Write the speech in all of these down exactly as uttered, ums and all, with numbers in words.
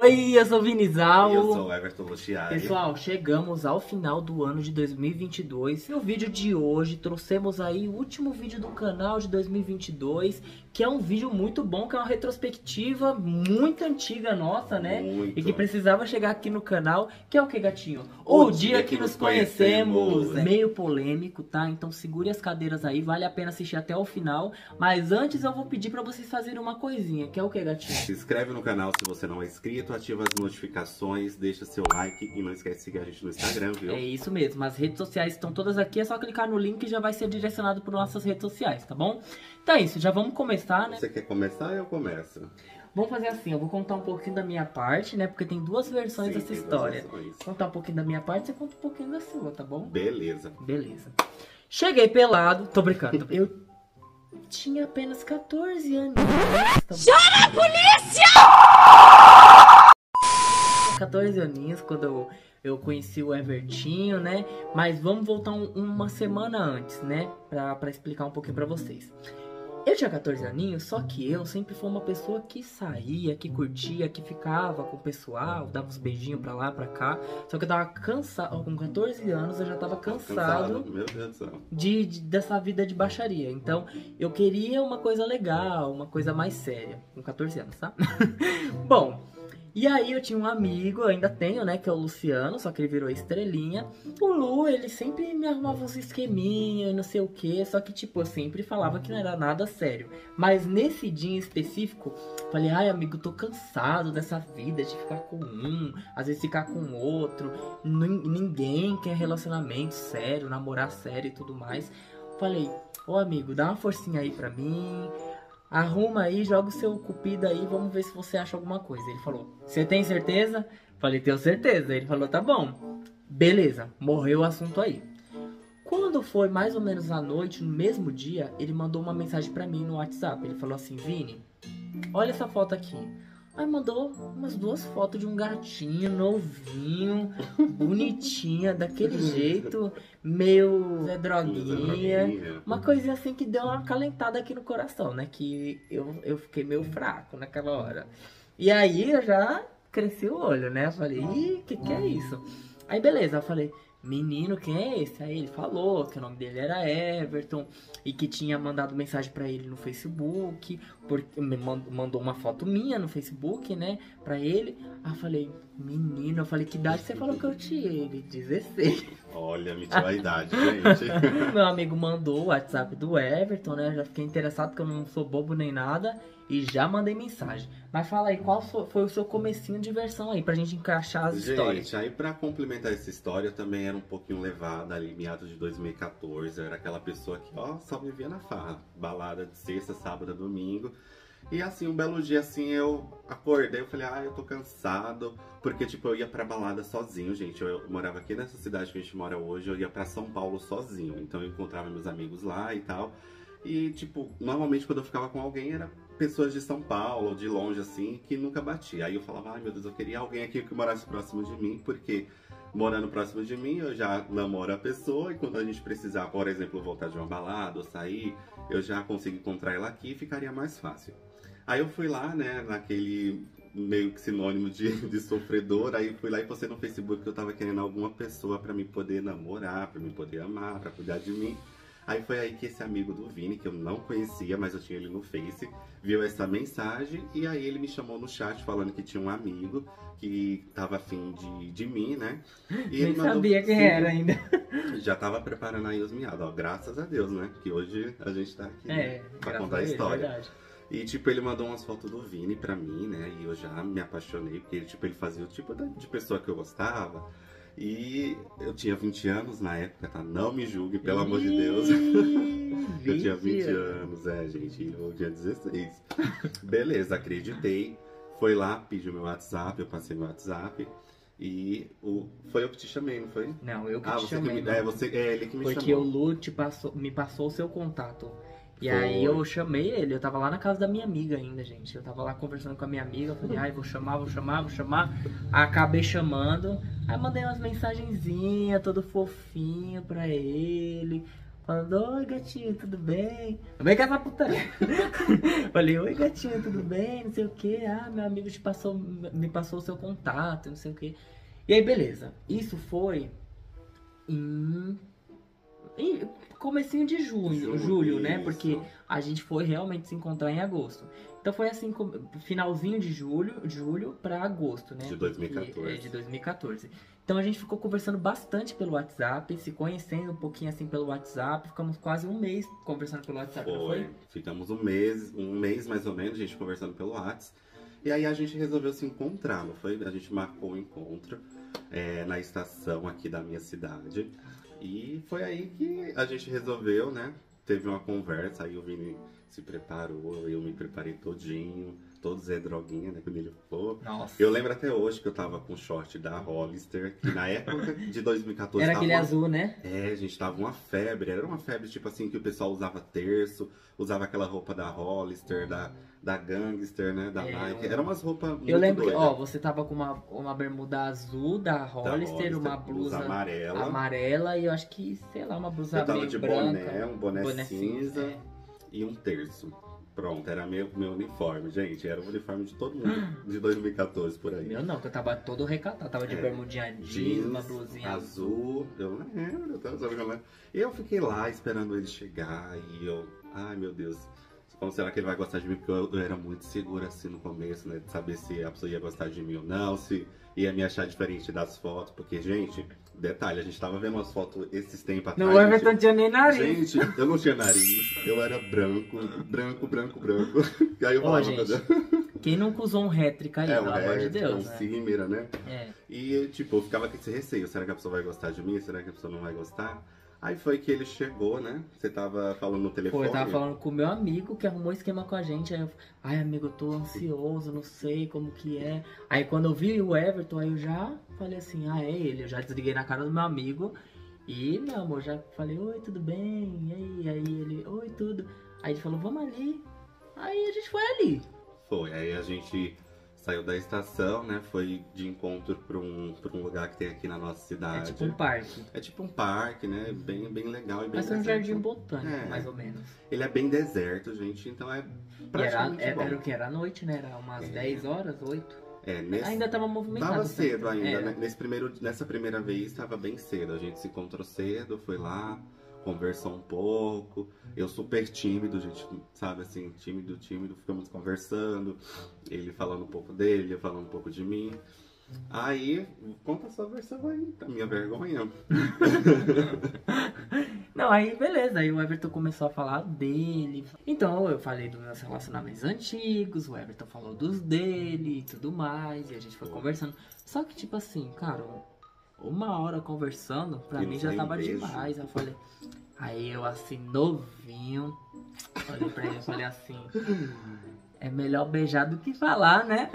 Oi, eu sou o Vinizal. E eu sou o Everton Luciari. Pessoal, chegamos ao final do ano de dois mil e vinte e dois. No vídeo de hoje, trouxemos aí o último vídeo do canal de dois mil e vinte e dois, que é um vídeo muito bom, que é uma retrospectiva muito antiga nossa, né? Muito. E que precisava chegar aqui no canal, que é o que, gatinho? O, o dia, dia que, que nos conhecemos. conhecemos. Meio polêmico, tá? Então segure as cadeiras aí, vale a pena assistir até o final. Mas antes eu vou pedir pra vocês fazerem uma coisinha, que é o que, gatinho? Se inscreve no canal se você não é inscrito, ativa as notificações, deixa seu like e não esquece de seguir a gente no Instagram, viu? É isso mesmo, as redes sociais estão todas aqui, é só clicar no link e já vai ser direcionado para nossas redes sociais, tá bom? Então é isso, já vamos começar, né? Você quer começar ou eu começo? Vamos fazer assim, eu vou contar um pouquinho da minha parte, né? Porque tem duas versões Sim, dessa história. Vou contar um pouquinho da minha parte, você conta um pouquinho da sua, tá bom? Beleza. Beleza. Cheguei pelado, tô brincando, eu tinha apenas quatorze anos. Tá Chama a polícia! quatorze aninhos quando eu, eu conheci o Evertinho, né? Mas vamos voltar um, uma semana antes, né? Pra, pra explicar um pouquinho pra vocês. Eu tinha quatorze aninhos, só que eu sempre fui uma pessoa que saía, que curtia, que ficava com o pessoal, dava uns beijinhos pra lá, pra cá. Só que eu tava cansado, com quatorze anos eu já tava cansado, cansado. Meu Deus do céu. De, de, dessa vida de baixaria. Então eu queria uma coisa legal, uma coisa mais séria, com quatorze anos, tá? Bom... E aí eu tinha um amigo, ainda tenho, né, que é o Luciano, só que ele virou estrelinha. O Lu, ele sempre me arrumava uns esqueminha e não sei o que, só que tipo, eu sempre falava que não era nada sério. Mas nesse dia em específico, falei, ai amigo, tô cansado dessa vida de ficar com um, às vezes ficar com outro. Ninguém quer relacionamento sério, namorar sério e tudo mais. Falei, ô amigo, dá uma forcinha aí pra mim... Arruma aí, joga o seu cupido aí, vamos ver se você acha alguma coisa. Ele falou, você tem certeza? Falei, tenho certeza. Ele falou, tá bom. Beleza, morreu o assunto aí. Quando foi mais ou menos à noite, no mesmo dia, ele mandou uma mensagem pra mim no WhatsApp. Ele falou assim, Vini, olha essa foto aqui. Aí mandou umas duas fotos de um gatinho novinho, bonitinha, daquele jeito, meio Zé Droguinha. Uma coisinha assim que deu uma calentada aqui no coração, né? Que eu, eu fiquei meio fraco naquela hora. E aí eu já cresci o olho, né? Eu falei, ih, que que é isso? Aí beleza, eu falei... Menino, quem é esse? Aí ele falou que o nome dele era Everton e que tinha mandado mensagem pra ele no Facebook, porque me mandou uma foto minha no Facebook, né, pra ele. Aí eu falei, menino, eu falei, que idade você falou que eu tinha? Ele, dezesseis. Olha, mentiu a idade, gente. Meu amigo mandou o WhatsApp do Everton, né, já fiquei interessado porque eu não sou bobo nem nada. E já mandei mensagem. Mas fala aí, qual foi o seu comecinho de versão aí, pra gente encaixar as gente, histórias? Gente, aí pra complementar essa história, eu também era um pouquinho levada ali, meados de dois mil e quatorze. Eu era aquela pessoa que, ó, só vivia na farra. Balada de sexta, sábado, domingo. E assim, um belo dia assim, eu acordei, eu falei, ah, eu tô cansado. Porque, tipo, eu ia pra balada sozinho, gente. Eu, eu morava aqui nessa cidade que a gente mora hoje, eu ia pra São Paulo sozinho. Então eu encontrava meus amigos lá e tal. E, tipo, normalmente quando eu ficava com alguém era pessoas de São Paulo, de longe, assim, que nunca batia. Aí eu falava, ai meu Deus, eu queria alguém aqui que morasse próximo de mim, porque morando próximo de mim, eu já namoro a pessoa e quando a gente precisar, por exemplo, voltar de uma balada ou sair, eu já consigo encontrar ela aqui e ficaria mais fácil. Aí eu fui lá, né, naquele meio que sinônimo de, de sofredor, aí fui lá e postei no Facebook que eu tava querendo alguma pessoa pra me poder namorar, pra me poder amar, pra cuidar de mim. Aí foi aí que esse amigo do Vini, que eu não conhecia, mas eu tinha ele no Face, viu essa mensagem e aí ele me chamou no chat falando que tinha um amigo que tava afim de, de mim, né? E ele Nem mandou, sabia quem sim, era ainda. Já tava preparando aí os miados, ó, graças a Deus, né? Que hoje a gente tá aqui, É, né? Pra contar a ele, história. verdade. E, tipo, ele mandou umas fotos do Vini pra mim, né? E eu já me apaixonei, porque, tipo, ele fazia o tipo de pessoa que eu gostava. E eu tinha vinte anos na época, tá? Não me julgue, pelo amor de Deus. Eu tinha vinte anos, é, gente. Eu tinha dezesseis. Beleza, acreditei. Foi lá, pedi o meu WhatsApp, eu passei meu WhatsApp. E o... foi eu que te chamei, não foi? Não, eu que ah, te você chamei. Que me... É, você... é ele que me Porque chamou. Porque o Lu te passou, me passou o seu contato. E Foi. aí eu chamei ele, eu tava lá na casa da minha amiga ainda, gente. Eu tava lá conversando com a minha amiga, eu falei, ai, vou chamar, vou chamar, vou chamar. Acabei chamando, aí mandei umas mensagenzinhas, todo fofinho pra ele. falando, oi gatinho, tudo bem? Também que essa putaria. Falei, oi gatinho, tudo bem? Não sei o que. Ah, meu amigo te passou, me passou o seu contato, não sei o que. E aí, beleza. Isso foi em, em comecinho de junho, Junho, julho, né? isso. Porque a gente foi realmente se encontrar em agosto. Então foi assim, com- finalzinho de julho, julho pra agosto, né? De dois mil e Porque- quatorze. é, de dois mil e quatorze. Então a gente ficou conversando bastante pelo WhatsApp, se conhecendo um pouquinho assim pelo WhatsApp. Ficamos quase um mês conversando pelo WhatsApp, não Foi. foi? Ficamos um mês, um mês mais ou menos, a gente conversando pelo WhatsApp. E aí a gente resolveu se encontrar, não foi? A gente marcou um encontro é, na estação aqui da minha cidade. E foi aí que a gente resolveu, né? Teve uma conversa, aí o Vini se preparou, eu me preparei todinho, todo Zé Droguinha, né? Quando ele for. Nossa. Eu lembro até hoje que eu tava com o short da Hollister, que na época de dois mil e quatorze Era tava aquele uma- azul, né? É, gente, tava uma febre, era uma febre tipo assim que o pessoal usava terço, usava aquela roupa da Hollister, da, da Gangster, né, da É, Nike. eu- Era umas roupas muito Eu lembro que, doidas. ó, você tava com uma, uma bermuda azul da Da Hollister, uma blusa amarela. amarela e eu acho que, sei lá, uma blusa Eu tava meio de branca. boné, um boné, cinza é. e um terço. Pronto, era meu, meu uniforme, gente. Era o uniforme de todo mundo de dois mil e quatorze por aí. Meu não, que eu tava todo recatado. Tava de É, bermudinha jeans, uma blusinha azul. Eu lembro, eu tava sabendo, eu lembro. E eu fiquei lá esperando ele chegar e eu, ai meu Deus, como será que ele vai gostar de mim? Porque eu, eu era muito segura assim no começo, né? De saber se a pessoa ia gostar de mim ou não, se ia me achar diferente das fotos. Porque, gente, detalhe, a gente tava vendo umas fotos esses tempos atrás. No Everton gente, tinha nem nariz. Gente, eu não tinha nariz, eu era branco, branco, branco, branco. E aí eu Ô, falava, gente, meu Deus. Quem nunca usou um rétrica aí, É, pelo um amor de Red, Deus, um né? Cimera, né? É. E, tipo, eu ficava com esse receio. Será que a pessoa vai gostar de mim? Será que a pessoa não vai gostar? Aí foi que ele chegou, né? Você tava falando no Pô, telefone. eu tava falando com o meu amigo que arrumou esquema com a gente. Aí eu, ai amigo, eu tô ansioso, não sei como que é. Aí quando eu vi o Everton, aí eu já falei assim, ah, é ele. Eu já desliguei na cara do meu amigo. E, meu amor, já falei, oi, tudo bem? E aí? Aí ele, oi, tudo. Aí ele falou, vamos ali. Aí a gente foi ali. Foi, aí a gente saiu da estação, né? Foi de encontro pra um, pra um lugar que tem aqui na nossa É cidade. tipo um parque. É tipo um parque, né? Bem, bem legal e bem Mas foi um deserto. jardim botânico, É. mais ou menos. Ele é bem deserto, gente, então é E era, praticamente era, bom. era o que? Era à noite, né? Era umas É. dez horas, oito. É, nesse... Ainda tava movimentado. Tava né? cedo ainda, Era. né? Nesse primeiro, nessa primeira vez tava bem cedo. A gente se encontrou cedo, foi lá, conversou um pouco. Eu super tímido, gente, sabe assim, tímido, tímido, ficamos conversando. Ele falando um pouco dele, eu falando um pouco de mim. Aí, conta a sua versão aí, a minha vergonha. Não, aí beleza, aí o Everton começou a falar dele. Então eu falei dos meus relacionamentos antigos, o Everton falou dos dele e tudo mais, e a gente foi conversando. Só que tipo assim, cara, uma hora conversando, pra E mim não já tem tava beijo. demais. Eu falei, aí eu assim, novinho, olhei pra ele e falei assim, é melhor beijar do que falar, né?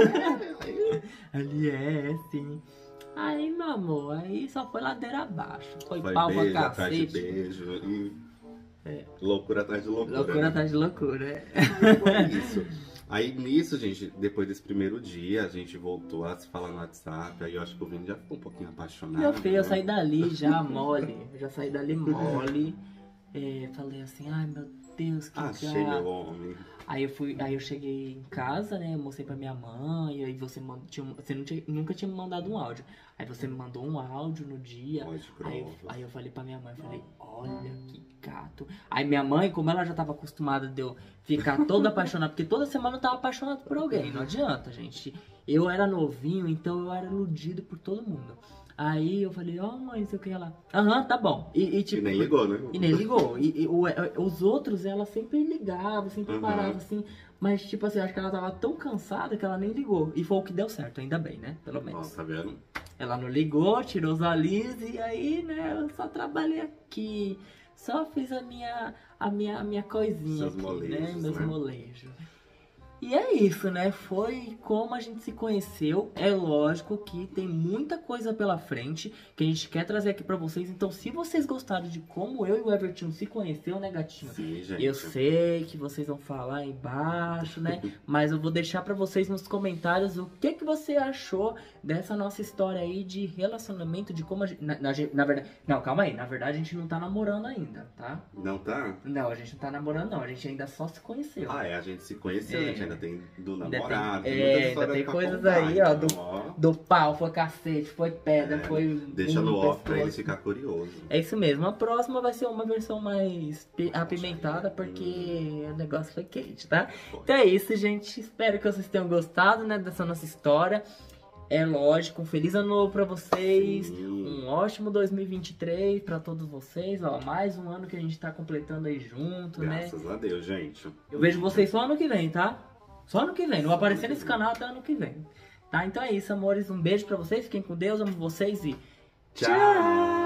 Ali é, sim. Aí, meu amor, aí só foi ladeira abaixo. Foi, Foi pau beijo pra atrás de cacete. beijo e É. loucura atrás de loucura. Loucura né? atrás de loucura, é. Foi isso. Aí nisso, gente, depois desse primeiro dia, a gente voltou a se falar no WhatsApp. Aí eu acho que o Vini já ficou um pouquinho apaixonado. Meu filho, eu né? saí dali já mole. Eu já saí dali mole. É, falei assim, ai meu Deus, que Achei gato. meu homem. Aí eu fui, aí eu cheguei em casa, né? Eu mostrei pra minha mãe, e aí você, mand... tinha, um- você não tinha- nunca tinha me mandado um áudio. Aí você me mandou um áudio no dia. Pode Aí, eu- prova. aí eu falei pra minha mãe, falei, olha que gato. Aí minha mãe, como ela já tava acostumada de eu ficar toda apaixonada, porque toda semana eu tava apaixonado por alguém, não adianta, gente. Eu era novinho, então eu era iludido por todo mundo. Aí eu falei, ó mãe, não sei o que ela. Aham, tá bom. E, e, tipo, E nem ligou, né? e nem ligou. E, e o- os outros, ela sempre ligava, sempre Uhum. parava assim. Mas, tipo assim, acho que ela tava tão cansada que ela nem ligou. E foi o que deu certo, ainda bem, né? Pelo menos. Ó, tá vendo? Ela não ligou, tirou os alis e aí, né, eu só trabalhei aqui. Só fiz a minha, a minha, a minha coisinha Seus aqui, molejos, né? Meus né? molejos. E é isso, né? Foi como a gente se conheceu. É lógico que tem muita coisa pela frente que a gente quer trazer aqui pra vocês. Então, se vocês gostaram de como eu e o Everton se conheceu, né, gatinho? Sim, gente. Eu sei que vocês vão falar aí embaixo, né? Mas eu vou deixar pra vocês nos comentários o que, que você achou dessa nossa história aí de relacionamento, de como a gente... Na, na, na verdade... Não, calma aí. Na verdade, a gente não tá namorando ainda, tá? Não tá? Não, a gente não tá namorando, não. A gente ainda só se conheceu. Ah, é, a gente se conheceu, É. a gente ainda tem do Ainda namorado. tem, tem muita é, ainda história tem pra coisas contar, aí, ó, então, do, ó, do pau, foi cacete, foi pedra, É, foi... deixa um no off pra ele pescoço. ficar curioso. É isso mesmo, a próxima vai ser uma versão mais pi- apimentada, porque o negócio foi quente, tá? Então é isso, gente, espero que vocês tenham gostado, né, dessa nossa história. É lógico, um feliz ano novo pra vocês, Sim. um ótimo dois mil e vinte e três pra todos vocês, ó, mais um ano que a gente tá completando aí junto, né? Graças a Deus, gente. Eu vejo vocês só ano que vem, tá? Só ano que vem, não vai aparecer nesse canal até ano que vem. Tá? Então é isso, amores, um beijo pra vocês, fiquem com Deus, amo vocês e Tchau!